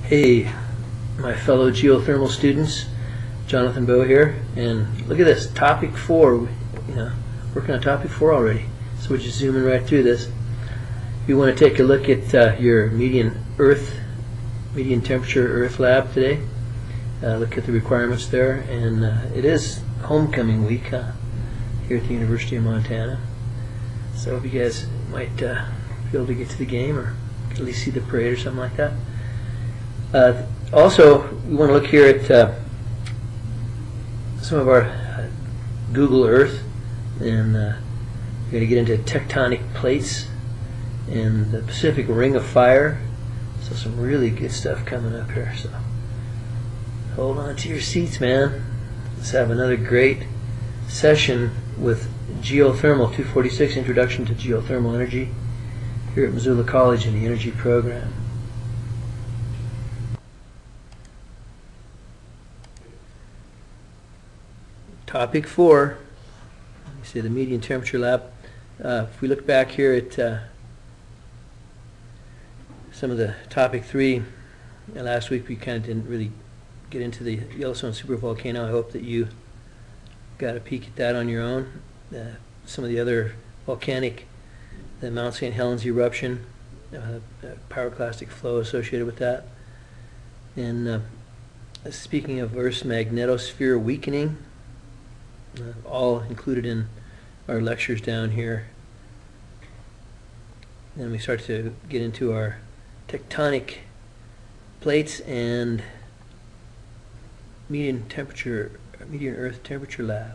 Hey, my fellow geothermal students, Jonathan Bowe here, and look at this, topic 4, working on topic 4 already, so we're just zooming right through this. If you want to take a look at your median temperature Earth lab today, look at the requirements there, and it is homecoming week here at the University of Montana, so I hope you guys might be able to get to the game or at least see the parade or something like that. Also, we want to look here at some of our Google Earth, and we're going to get into tectonic plates and the Pacific Ring of Fire. So some really good stuff coming up here. So hold on to your seats, man. Let's have another great session with Geothermal 246, Introduction to Geothermal Energy, here at Missoula College in the Energy Program. Topic 4, you see the median temperature lab. If we look back here at some of the topic 3, last week we kind of didn't really get into the Yellowstone supervolcano. I hope that you got a peek at that on your own. Some of the other volcanic, the Mount St. Helens eruption, pyroclastic flow associated with that. And speaking of Earth's magnetosphere weakening, all included in our lectures down here. Then we start to get into our tectonic plates and median Earth temperature lab.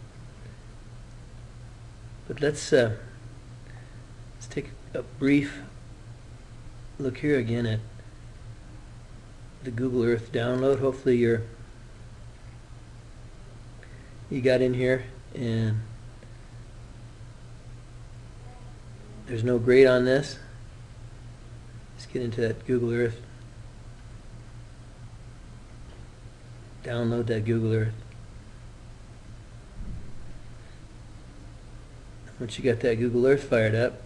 But let's take a brief look here again at the Google Earth download. Hopefully you got in here and there's no grade on this. Let's get into that Google Earth. Download that Google Earth. Once you got that Google Earth fired up,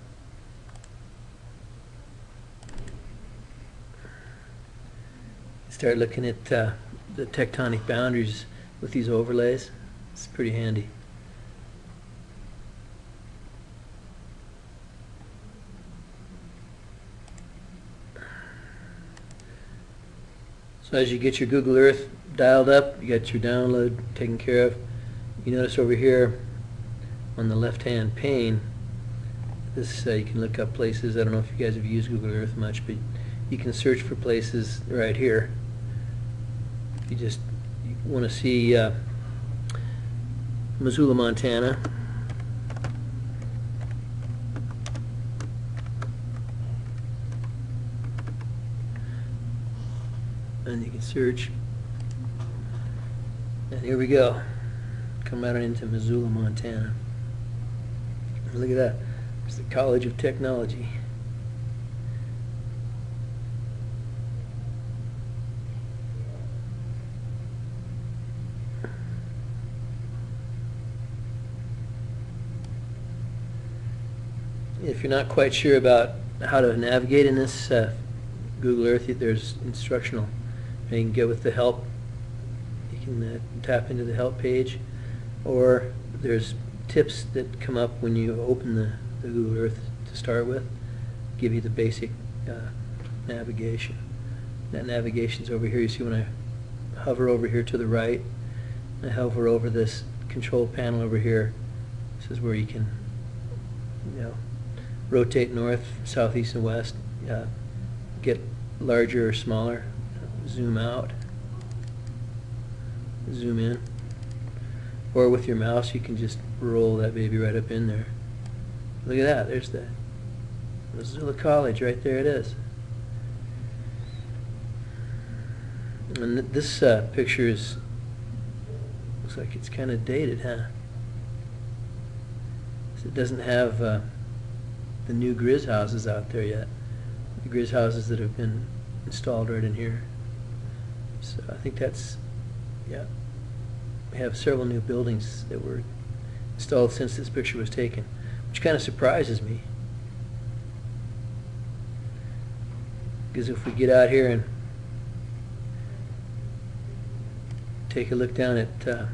start looking at the tectonic boundaries with these overlays. It's pretty handy. So as you get your Google Earth dialed up, you got your download taken care of. You notice over here on the left-hand pane, this you can look up places. I don't know if you guys have used Google Earth much, but you can search for places right here. You want to see Missoula, Montana. And you can search. And here we go. Come right on into Missoula, Montana. Look at that. It's the College of Technology. If you're not quite sure about how to navigate in this Google Earth, there's instructional. You can get with the help. You can tap into the help page, or there's tips that come up when you open the Google Earth to start with. Give you the basic navigation. That navigation's over here. You see when I hover over here to the right, I hover over this control panel over here. This is where you can, rotate north, south, east, and west, get larger or smaller, zoom out, zoom in, or with your mouse you can just roll that baby right up in there. Look at that, there's the Missoula College, right there it is. And this picture looks like it's kind of dated, huh? It doesn't have the new Grizz houses out there yet. The Grizz houses that have been installed right in here. So I think that's, yeah. We have several new buildings that were installed since this picture was taken, which kind of surprises me. Because if we get out here and take a look down at, now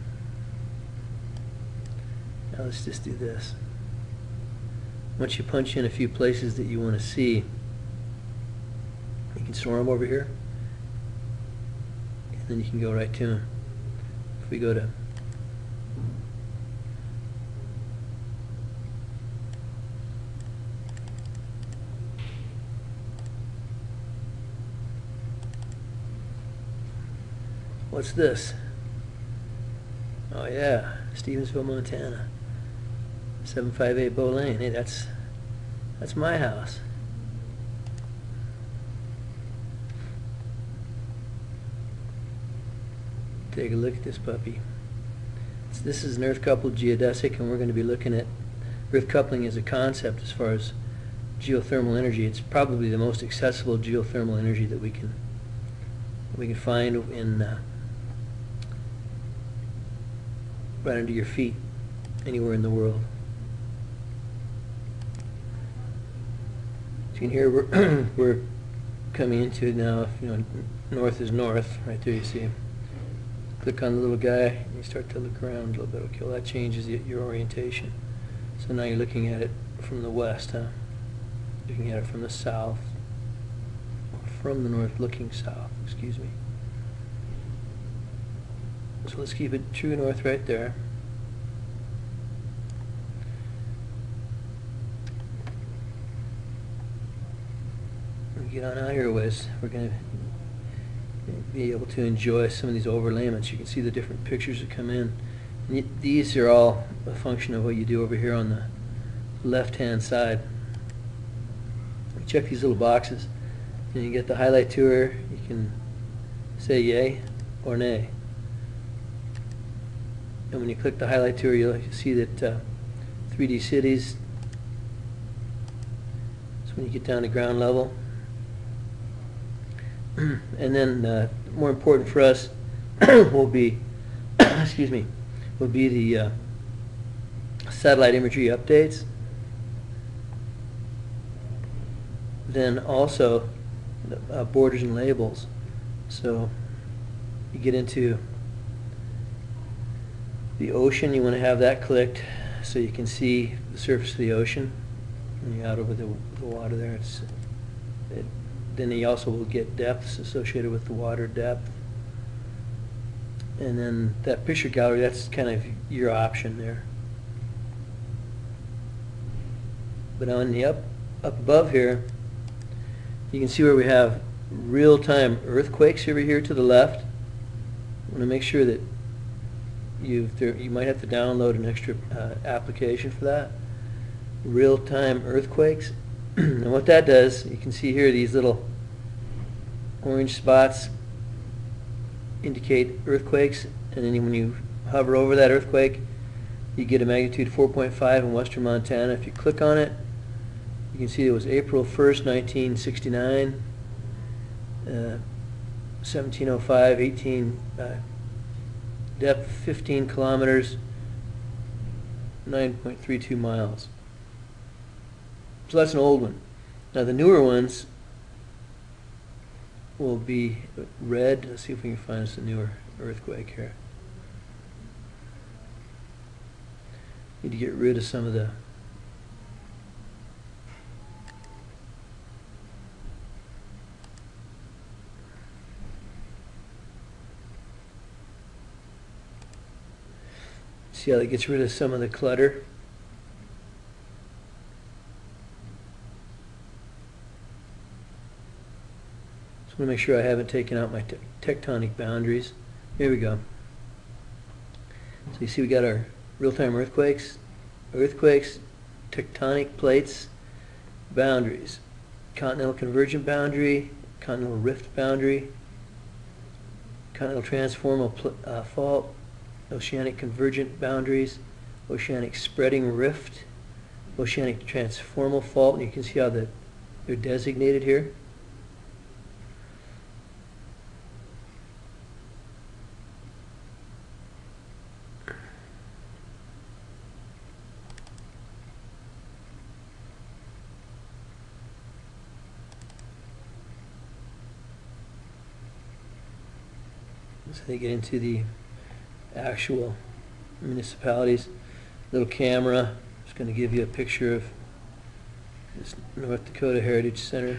let's just do this. Once you punch in a few places that you want to see, you can store them over here, and then you can go right to them. If we go to what's this? Oh yeah, Stevensville, Montana. 758 Bow Lane. Hey, that's my house. Take a look at this puppy. This is an earth-coupled geodesic, and we're going to be looking at earth coupling as a concept as far as geothermal energy. It's probably the most accessible geothermal energy that we can find in right under your feet anywhere in the world. So you can hear we're coming into it now. You know, north is north right there. You see. Click on the little guy and you start to look around a little bit. Okay, well that changes your orientation. So now you're looking at it from the west, huh? Looking at it from the south, or from the north, looking south. Excuse me. So let's keep it true north right there. Get on out here, Wes. We're going to be able to enjoy some of these overlayments. You can see the different pictures that come in. And these are all a function of what you do over here on the left-hand side. You check these little boxes, and you get the highlight tour. You can say yay or nay. And when you click the highlight tour, you'll see that 3D cities. So when you get down to ground level. And then more important for us will be excuse me, will be the satellite imagery updates. Then also borders and labels. So you get into the ocean, you want to have that clicked so you can see the surface of the ocean. When you're out over the water there, then you also will get depths associated with the water depth. And then that picture gallery, that's kind of your option there. But on the up above here, you can see where we have real-time earthquakes over here to the left. I want to make sure that you might have to download an extra application for that. Real-time earthquakes. And what that does, you can see here these little orange spots indicate earthquakes, and then when you hover over that earthquake, you get a magnitude 4.5 in western Montana. If you click on it, you can see it was April 1st, 1969, 1705, 18, depth 15 kilometers, 9.32 miles. So that's an old one. Now the newer ones will be red. Let's see if we can find us a newer earthquake here. Need to get rid of some of the see how that gets rid of some of the clutter. I want to make sure I haven't taken out my tectonic boundaries. Here we go. So you see we got our real-time earthquakes, tectonic plates, boundaries, continental convergent boundary, continental rift boundary, continental transformal fault, oceanic convergent boundaries, oceanic spreading rift, oceanic transformal fault. And you can see how they're designated here. So they get into the actual municipalities. Little camera. It's going to give you a picture of this North Dakota Heritage Center.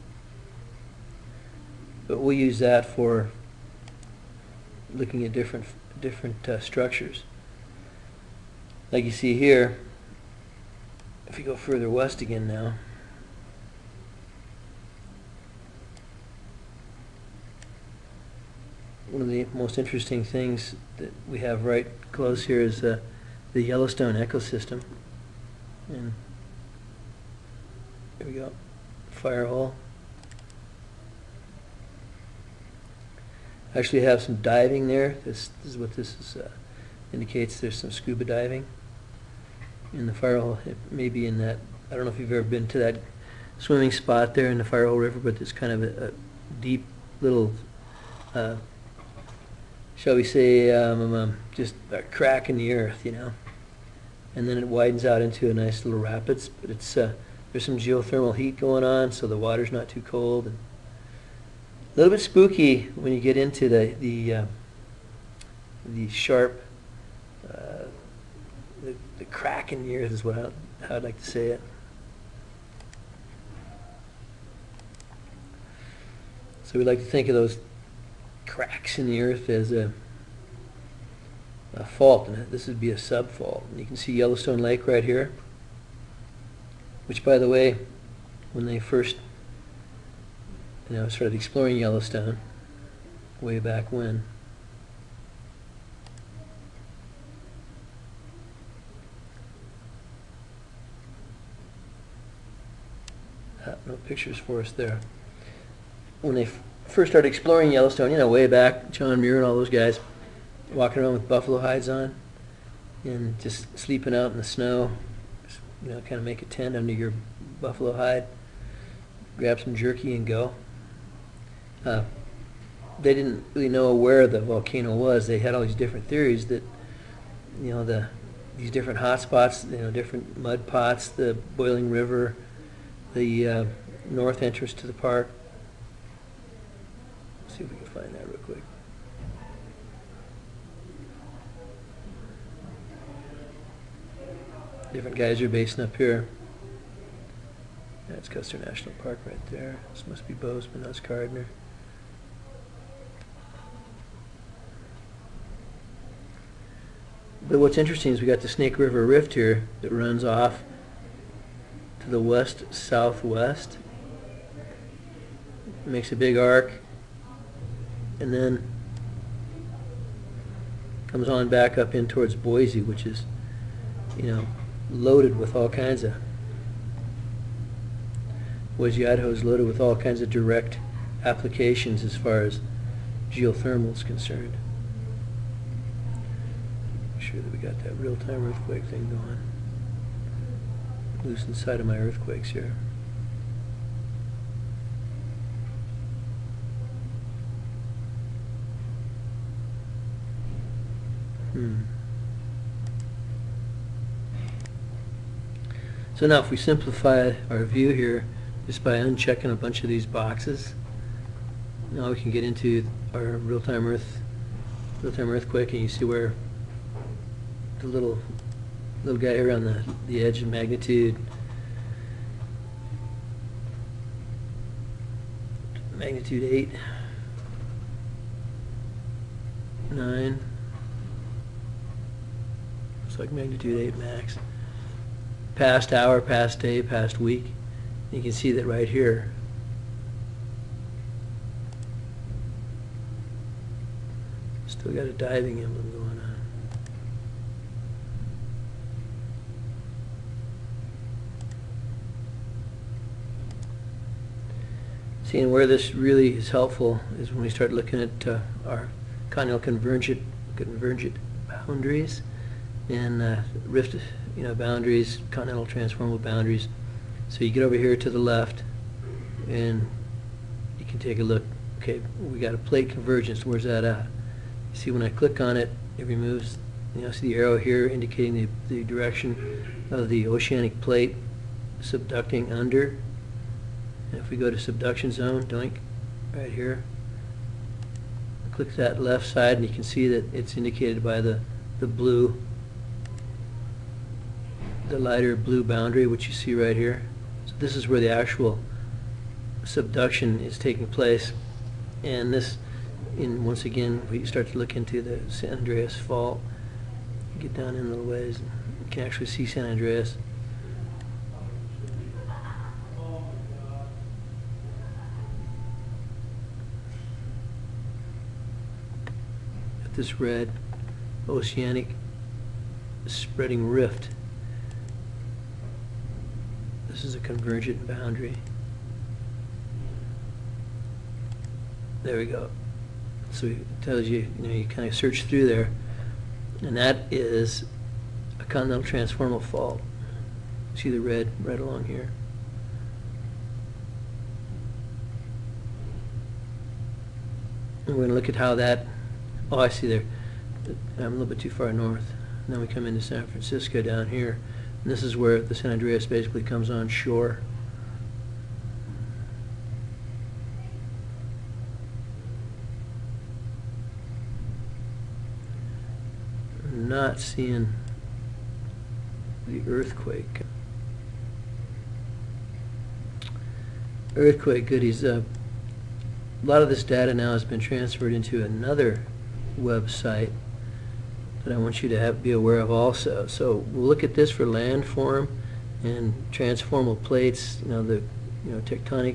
But we'll use that for looking at different structures. Like you see here, if you go further west again now, one of the most interesting things that we have right close here is the Yellowstone ecosystem. And here we go, fire hole. Actually have some diving there. This is what this is, indicates there's some scuba diving in the fire hole. It may be in that, I don't know if you've ever been to that swimming spot there in the Fire Hole River, but it's kind of a deep little, shall we say, just a crack in the earth, you know. And then it widens out into a nice little rapids, but it's there's some geothermal heat going on, so the water's not too cold. And a little bit spooky when you get into the sharp, the crack in the earth is how I'd like to say it. So we like to think of those cracks in the earth as a fault, and this would be a subfault. And you can see Yellowstone Lake right here, which, by the way, when they first started exploring Yellowstone way back when, no pictures for us there. When they first started exploring Yellowstone, way back, John Muir and all those guys walking around with buffalo hides on and just sleeping out in the snow, kind of make a tent under your buffalo hide, grab some jerky and go. They didn't really know where the volcano was. They had all these different theories that, these different hot spots, different mud pots, the boiling river, the north entrance to the park. Let's see if we can find that real quick. Different geyser basin up here. That's Custer National Park right there. This must be Bozeman, that's Gardner. But what's interesting is we got the Snake River Rift here that runs off to the west-southwest. It makes a big arc and then comes on back up in towards Boise, which is, loaded with all kinds of, Boise, Idaho is loaded with all kinds of direct applications as far as geothermal is concerned. Make sure that we got that real-time earthquake thing going. Loose inside of my earthquakes here. So now if we simplify our view here just by unchecking a bunch of these boxes, now we can get into our real-time earthquake, and you see where the little guy here on the edge of magnitude 8, 9, looks like magnitude 8 max. Past hour, past day, past week. You can see that right here. Still got a diving emblem going on. Seeing where this really is helpful is when we start looking at our continental convergent boundaries and rift boundaries, continental transformable boundaries. So you get over here to the left and you can take a look. Okay, we got a plate convergence. Where's that at? You see when I click on it, it removes, see the arrow here indicating the direction of the oceanic plate subducting under. And if we go to subduction zone, doink, right here, click that left side, and you can see that it's indicated by the blue, the lighter blue boundary, which you see right here. So this is where the actual subduction is taking place, and this, once again, we start to look into the San Andreas Fault, get down in a little ways, and you can actually see San Andreas. At this red oceanic spreading rift. This is a convergent boundary. There we go. So it tells you, you kind of search through there, and that is a continental transformal fault. See the red right along here. And we're going to look at how that, oh, I see there. I'm a little bit too far north. And then we come into San Francisco down here. And this is where the San Andreas basically comes on shore. I'm not seeing the earthquake. Earthquake goodies. A lot of this data now has been transferred into another website that I want you to be aware of also. So we'll look at this for landform and transformal plates, the tectonic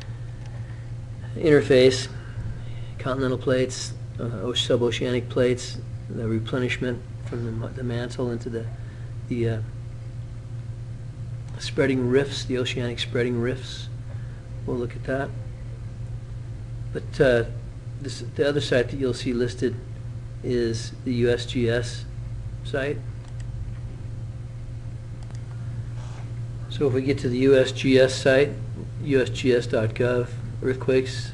interface, continental plates, suboceanic plates, the replenishment from the mantle into the spreading rifts, the oceanic spreading rifts. We'll look at that. But the other site that you'll see listed is the USGS site. So if we get to the USGS site, usgs.gov, earthquakes,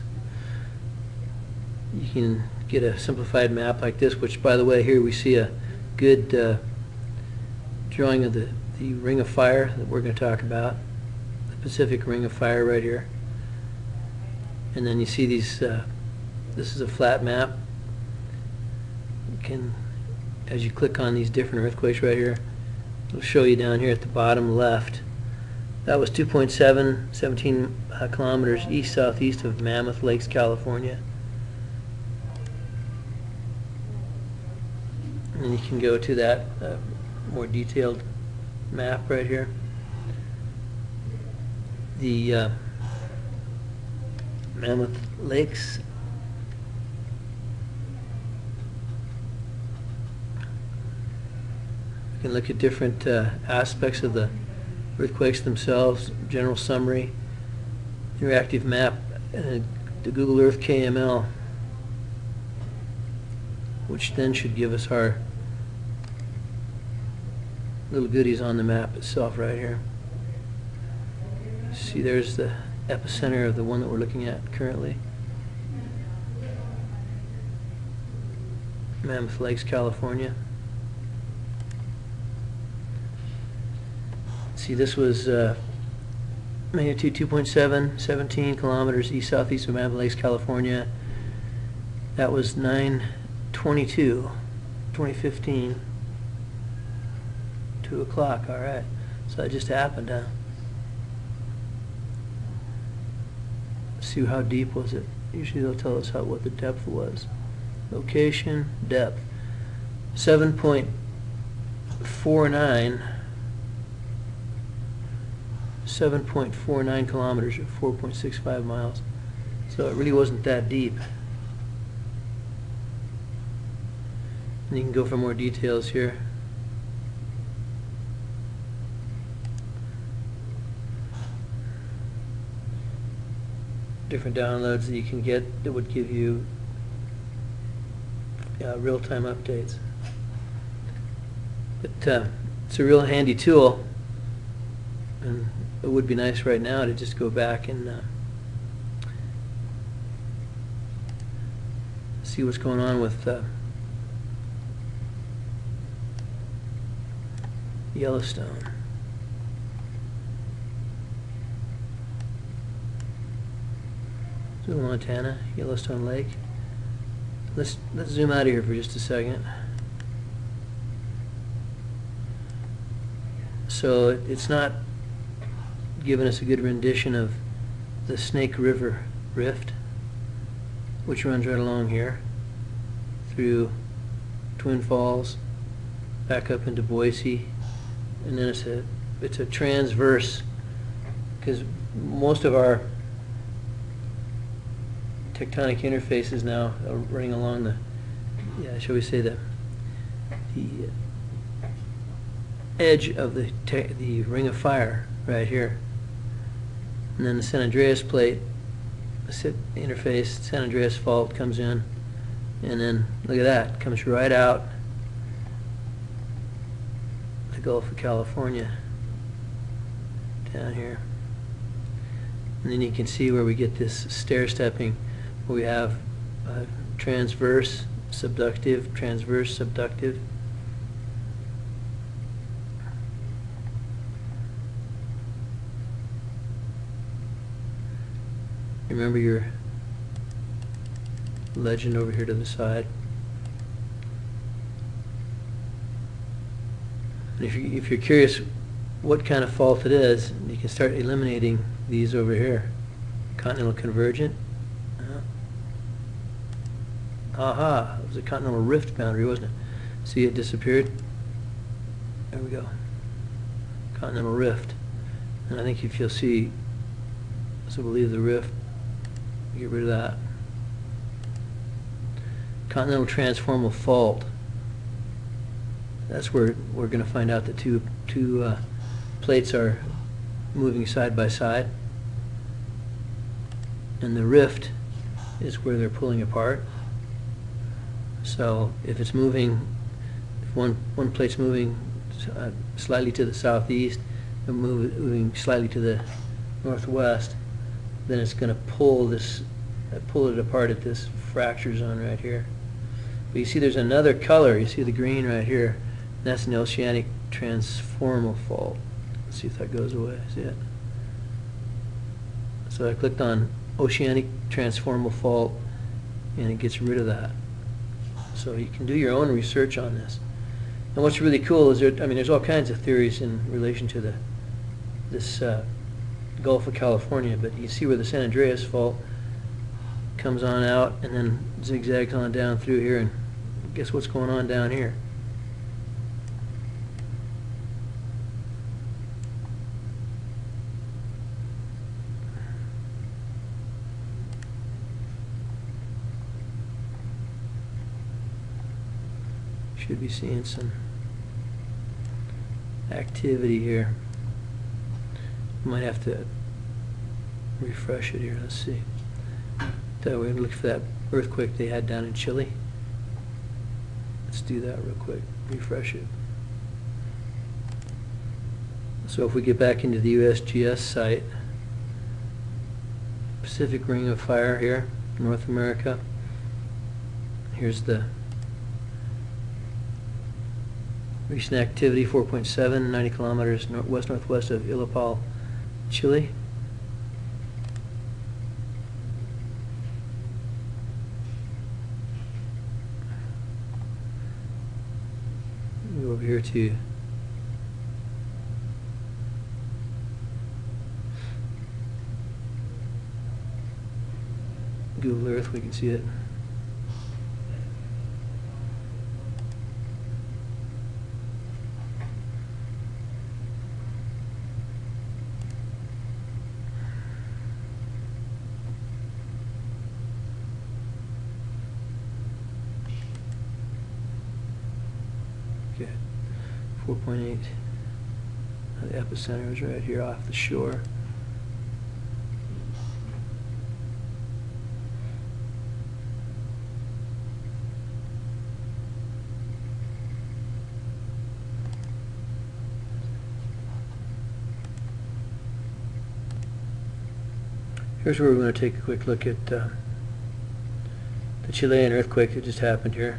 you can get a simplified map like this, which, by the way, here we see a good drawing of the Ring of Fire that we're going to talk about, the Pacific Ring of Fire right here. And then you see these, this is a flat map. As you click on these different earthquakes right here, it'll show you down here at the bottom left. That was 17 kilometers east-southeast of Mammoth Lakes, California. And you can go to that more detailed map right here. The Mammoth Lakes. We can look at different aspects of the earthquakes themselves, general summary, interactive map, and the Google Earth KML, which then should give us our little goodies on the map itself right here. See, there's the epicenter of the one that we're looking at currently. Mammoth Lakes, California. See, this was magnitude 2.7, 17 kilometers east-southeast of Mammoth Lakes, California. That was 9/22, 2015. 2 o'clock, all right. So that just happened, huh? See, how deep was it? Usually they'll tell us what the depth was. Location, depth. 7.49 kilometers, or 4.65 miles. So it really wasn't that deep. And you can go for more details here. Different downloads that you can get that would give you real-time updates. But it's a real handy tool, and it would be nice right now to just go back and see what's going on with Yellowstone. Montana, Yellowstone Lake. let's zoom out of here for just a second. So it's not giving us a good rendition of the Snake River Rift, which runs right along here through Twin Falls, back up into Boise, and then it's a transverse, because most of our tectonic interfaces now are running along the, shall we say, the edge of the Ring of Fire right here, and then the San Andreas plate interface, San Andreas fault comes in, and then look at that, comes right out the Gulf of California down here, and then you can see where we get this stair stepping, where we have transverse, subductive, transverse, subductive. Remember your legend over here to the side. And if you're curious what kind of fault it is, you can start eliminating these over here. Continental convergent. Aha, it was a continental rift boundary, wasn't it? See, it disappeared. There we go. Continental rift. And I think if you'll see, so we'll leave the rift, get rid of that. Continental transformal fault. That's where we're going to find out that two plates are moving side by side, and the rift is where they're pulling apart. So if it's moving, if one plate's moving slightly to the southeast and moving slightly to the northwest, then it's going to pull it apart at this fracture zone right here. But you see there's another color, you see the green right here, and that's an oceanic transformal fault. Let's see if that goes away, see it? So I clicked on oceanic transformal fault, and it gets rid of that. So you can do your own research on this. And what's really cool is there's all kinds of theories in relation to this Gulf of California, but you see where the San Andreas fault comes on out and then zigzags on down through here, and guess what's going on down here? Should be seeing some activity here. Might have to refresh it here. Let's see. So we're going to look for that earthquake they had down in Chile. Let's do that real quick. Refresh it. So if we get back into the USGS site, Pacific Ring of Fire here, North America. Here's the recent activity, 4.7, 90 kilometers west-northwest of Illapal, Chile. Go over here to Google Earth, we can see it. Okay, 4.8. The epicenter is right here off the shore. Here's where we're going to take a quick look at the Chilean earthquake that just happened here.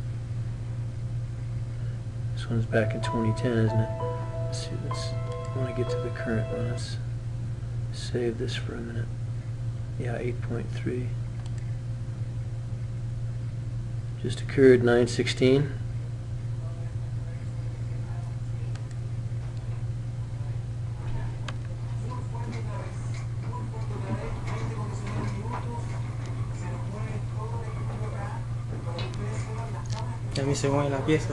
This one's back in 2010, isn't it? Let's see, I want to get to the current one. Let's save this for a minute. Yeah, 8.3. Just occurred 9/16. Ya a mí se mueve la pieza.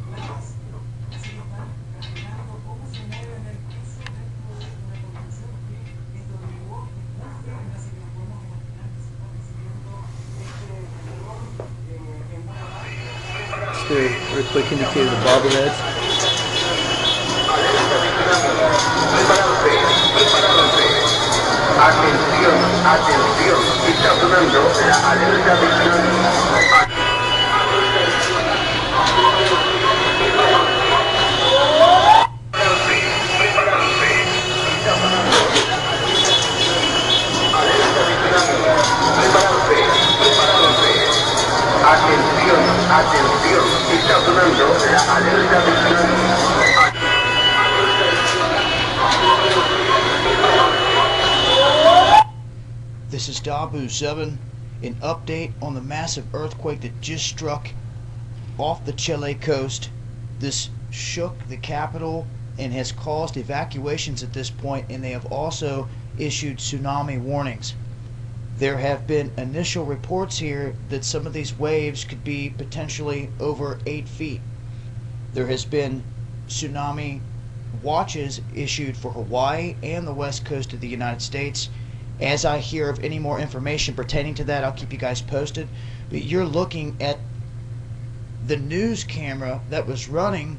It's the earthquake indicator, the bobbleheads. Atención, atención, está sonando la alerta de tsunami. Atención, atención, está sonando la alerta de tsunami. This is Dabu 7, an update on the massive earthquake that just struck off the Chile coast. This shook the capital and has caused evacuations at this point, and they have also issued tsunami warnings. There have been initial reports here that some of these waves could be potentially over 8 feet. There has been tsunami watches issued for Hawaii and the west coast of the United States. As I hear of any more information pertaining to that, I'll keep you guys posted. But you're looking at the news camera that was running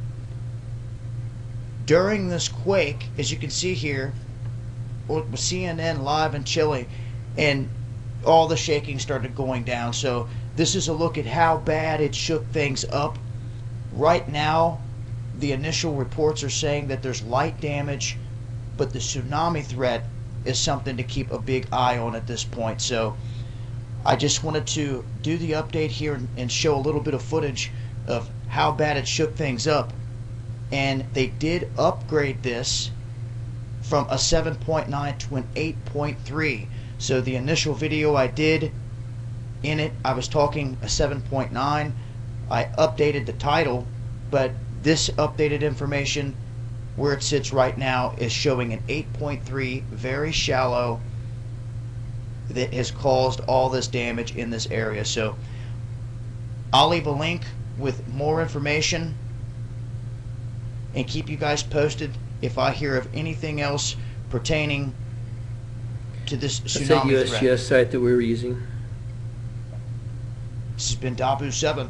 during this quake, as you can see here, with CNN live in Chile, and all the shaking started going down. So this is a look at how bad it shook things up. Right now, the initial reports are saying that there's light damage, but the tsunami threat is something to keep a big eye on at this point. So I just wanted to do the update here and show a little bit of footage of how bad it shook things up. And they did upgrade this from a 7.9 to an 8.3. So the initial video I did in it, I was talking a 7.9. I updated the title, but this updated information where it sits right now is showing an 8.3, very shallow, that has caused all this damage in this area. So I'll leave a link with more information and keep you guys posted if I hear of anything else pertaining to this That's that tsunami threat. USGS site that we were using. This has been Dabu 7.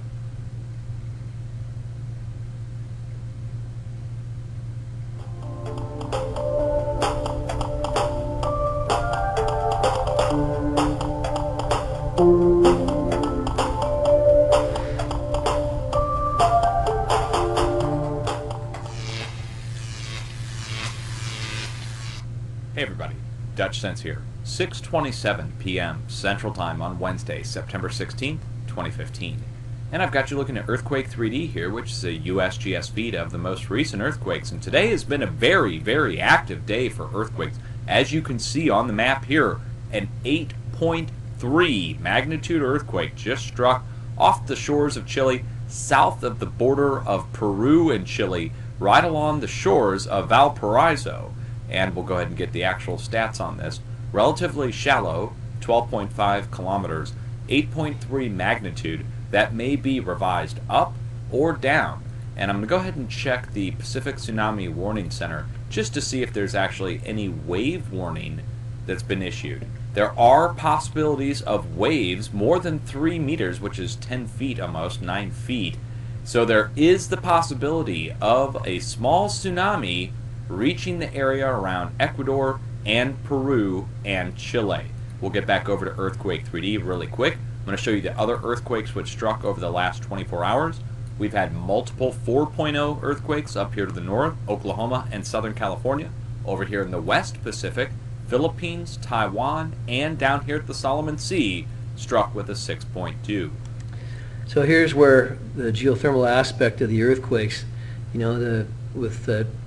Hey everybody, Dutch Sense here. 6:27 p.m. Central Time on Wednesday, September 16th, 2015. And I've got you looking at Earthquake 3D here, which is a USGS feed of the most recent earthquakes. And today has been a very, very active day for earthquakes. As you can see on the map here, an 8.3 magnitude earthquake just struck off the shores of Chile, south of the border of Peru and Chile, right along the shores of Valparaiso. And we'll go ahead and get the actual stats on this. Relatively shallow, 12.5 kilometers, 8.3 magnitude. That may be revised up or down. And I'm going to go ahead and check the Pacific Tsunami Warning Center just to see if there's actually any wave warning that's been issued. There are possibilities of waves more than 3 meters, which is 10 feet almost, 9 feet. So there is the possibility of a small tsunami reaching the area around Ecuador and Peru and Chile. We'll get back over to Earthquake 3D really quick. I'm going to show you the other earthquakes which struck over the last 24 hours. We've had multiple 4.0 earthquakes up here to the north, Oklahoma and Southern California. Over here in the West Pacific, Philippines, Taiwan, and down here at the Solomon Sea struck with a 6.2. So here's where the geothermal aspect of the earthquakes, you know, with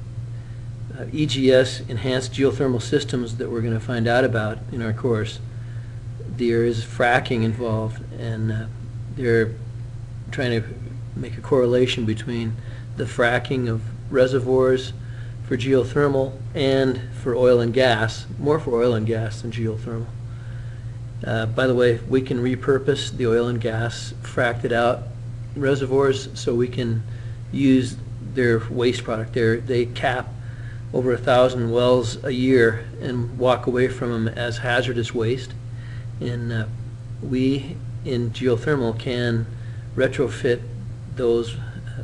EGS, enhanced geothermal systems, that we're going to find out about in our course. There is fracking involved, and they're trying to make a correlation between the fracking of reservoirs for geothermal and for oil and gas, more for oil and gas than geothermal. By the way, we can repurpose the oil and gas fracked it out reservoirs so we can use their waste product. They cap over 1,000 wells a year and walk away from them as hazardous waste. And we in geothermal can retrofit those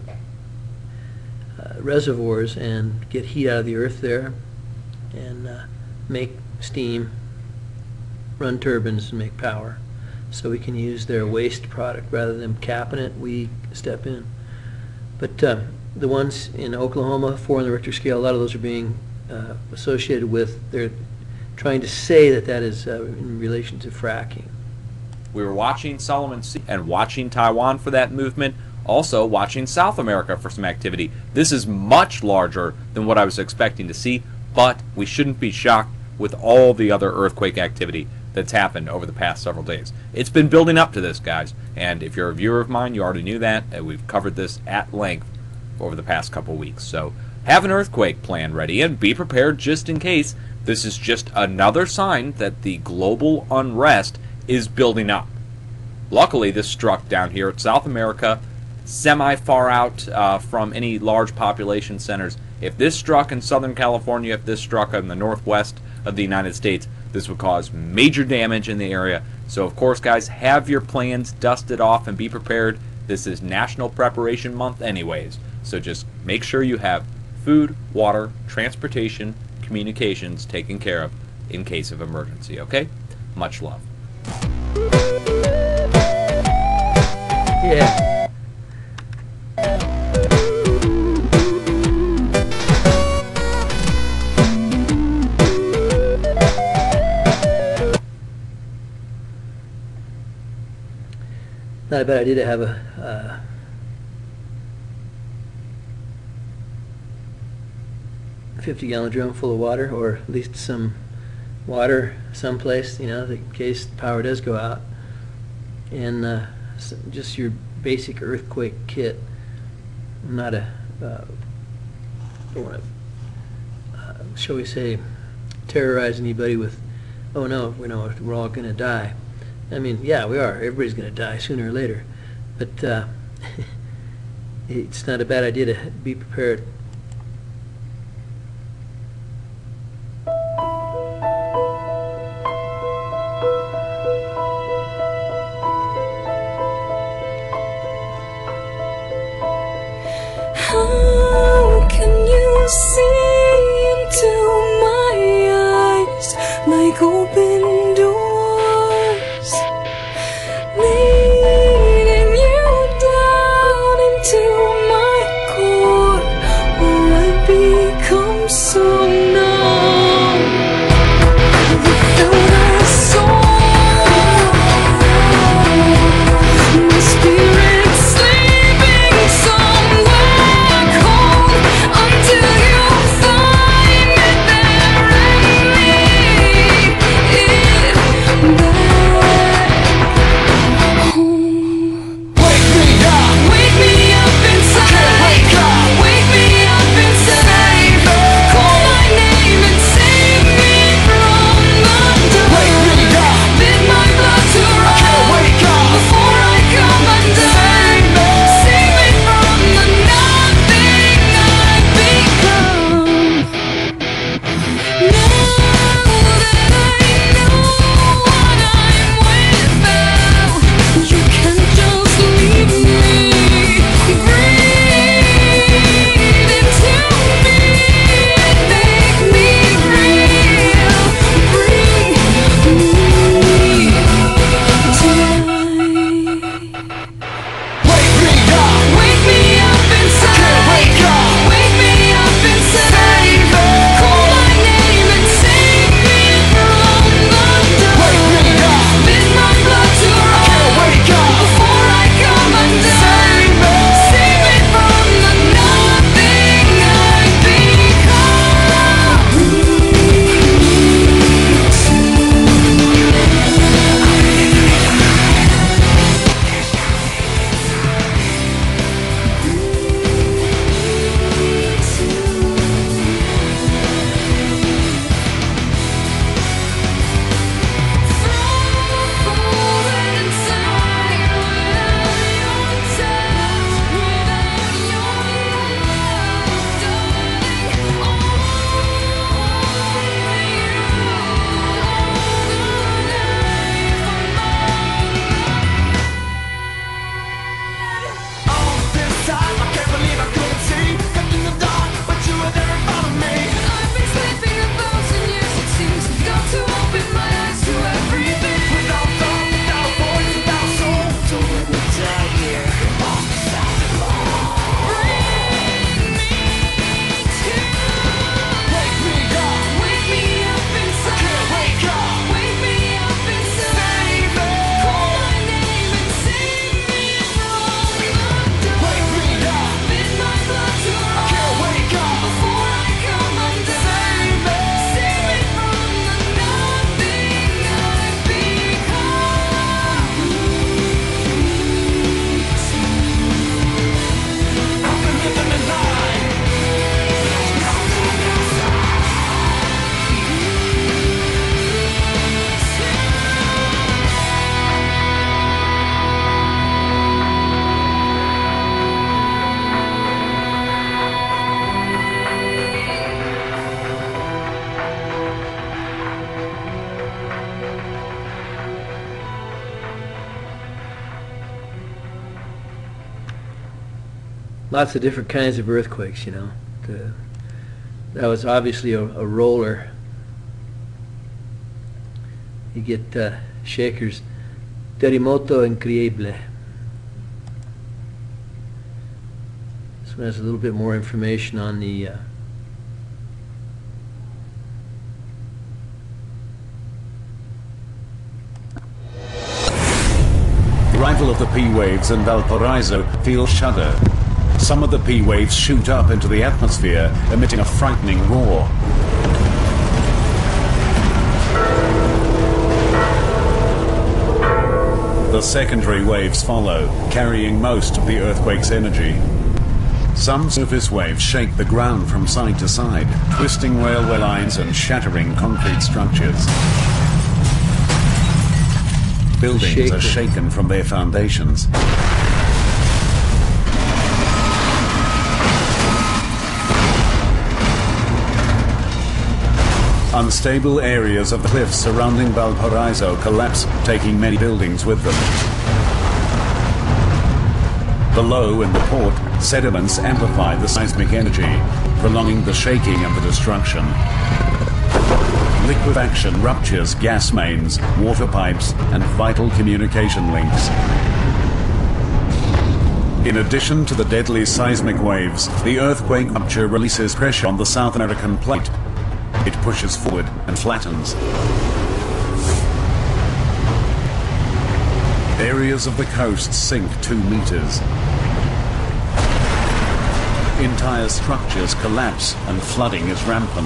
reservoirs and get heat out of the earth there and make steam, run turbines and make power. So we can use their waste product rather than capping it. We step in. But the ones in Oklahoma, 4 on the Richter scale, a lot of those are being associated with, they're trying to say that that is in relation to fracking. We were watching Solomon Sea and watching Taiwan for that movement, also watching South America for some activity. This is much larger than what I was expecting to see, but we shouldn't be shocked with all the other earthquake activity that's happened over the past several days. It's been building up to this, guys, and if you're a viewer of mine, you already knew that, and we've covered this at length over the past couple weeks. So have an earthquake plan ready and be prepared just in case. This is just another sign that the global unrest is building up. Luckily, this struck down here at South America, semi-far out from any large population centers. If this struck in Southern California, if this struck in the northwest of the United States, this would cause major damage in the area. So, of course, guys, have your plans dusted off and be prepared. This is National Preparation Month anyways. So just make sure you have food, water, transportation, communications taken care of in case of emergency, okay? Much love. Yeah. Not a bad idea to have a 50-gallon drum full of water, or at least some water someplace, you know, in case the power does go out. And just your basic earthquake kit. I'm not a, don't want to, shall we say, terrorize anybody with, oh no, we're all going to die. I mean, yeah, we are. Everybody's going to die sooner or later. But it's not a bad idea to be prepared. How can you see into my eyes like open doors, leading you down into my core, where I become so numb without a soul? My spirit sleeping somewhere cold until you find it there in me. lots of different kinds of earthquakes, you know. That was obviously a roller. You get shakers. Terremoto increíble. This one has a little bit more information on the Arrival of the P waves in Valparaiso feel shudder. Some of the P waves shoot up into the atmosphere, emitting a frightening roar. The secondary waves follow, carrying most of the earthquake's energy. Some surface waves shake the ground from side to side, twisting railway lines and shattering concrete structures. Buildings are shaken from their foundations. Unstable areas of the cliffs surrounding Valparaiso collapse, taking many buildings with them. Below, in the port, sediments amplify the seismic energy, prolonging the shaking and the destruction. Liquefaction ruptures gas mains, water pipes, and vital communication links. In addition to the deadly seismic waves, the earthquake rupture releases pressure on the South American plate. It pushes forward and flattens. Areas of the coast sink 2 meters. Entire structures collapse and flooding is rampant.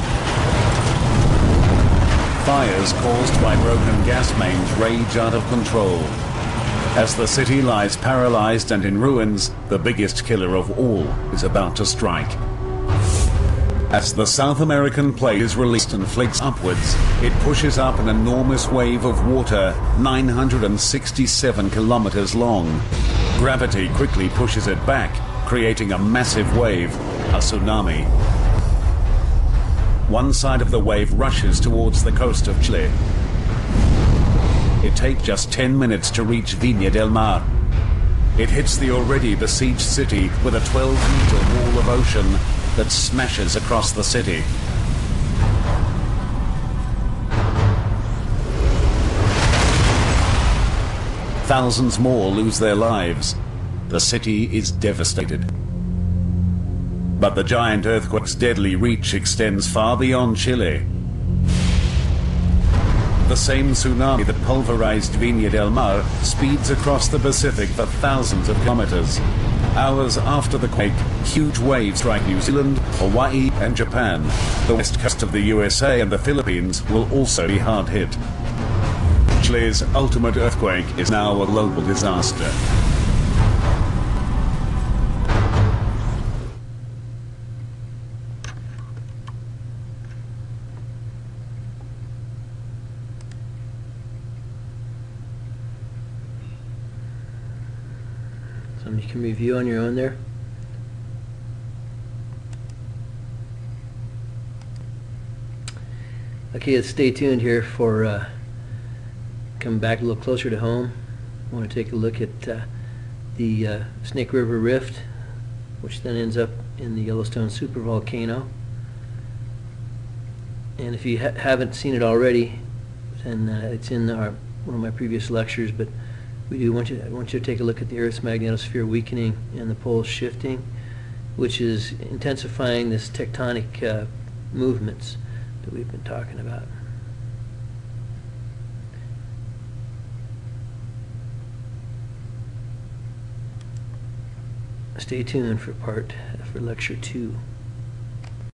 Fires caused by broken gas mains rage out of control. As the city lies paralyzed and in ruins, the biggest killer of all is about to strike. As the South American plate is released and flakes upwards, it pushes up an enormous wave of water 967 kilometers long. Gravity quickly pushes it back, creating a massive wave, a tsunami. One side of the wave rushes towards the coast of Chile. It takes just 10 minutes to reach Viña del Mar. It hits the already besieged city with a 12-meter wall of ocean that smashes across the city. Thousands more lose their lives. The city is devastated. But the giant earthquake's deadly reach extends far beyond Chile. The same tsunami that pulverized Viña del Mar speeds across the Pacific for thousands of kilometers. Hours after the quake, huge waves strike New Zealand, Hawaii, and Japan. The west coast of the USA and the Philippines will also be hard hit. Chile's ultimate earthquake is now a global disaster. Something you can review on your own there. Okay, let's stay tuned here for coming back a little closer to home. I want to take a look at the Snake River Rift, which then ends up in the Yellowstone supervolcano. And if you haven't seen it already, then it's in one of my previous lectures, but I want you to take a look at the Earth's magnetosphere weakening and the poles shifting, which is intensifying this tectonic movements that we've been talking about. Stay tuned for lecture 2.